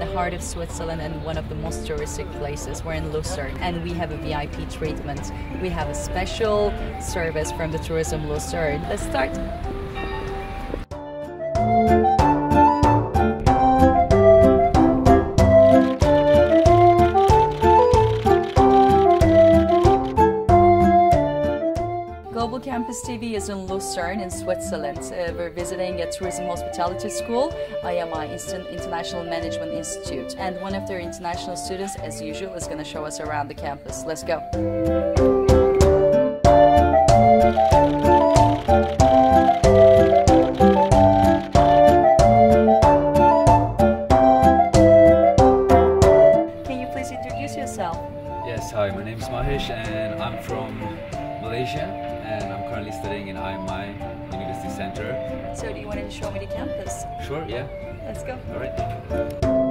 the heart of Switzerland and one of the most touristic places. We're in Luzern and we have a VIP treatment. We have a special service from the Tourism Luzern. Let's start. Global Campus TV is in Lucerne in Switzerland. We're visiting a tourism hospitality school, IMI International Management Institute. And one of their international students, as usual, is going to show us around the campus. Let's go. Can you please introduce yourself? Yes, hi, my name is Mahesh and I'm from Malaysia. And I'm currently studying in IMI University Centre. So do you want to show me the campus? Sure, yeah. Let's go. All right.